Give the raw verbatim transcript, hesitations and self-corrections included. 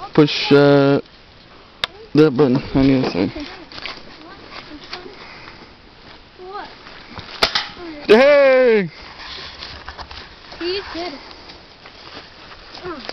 push uh, that button on the other side. What? Hey! He did it.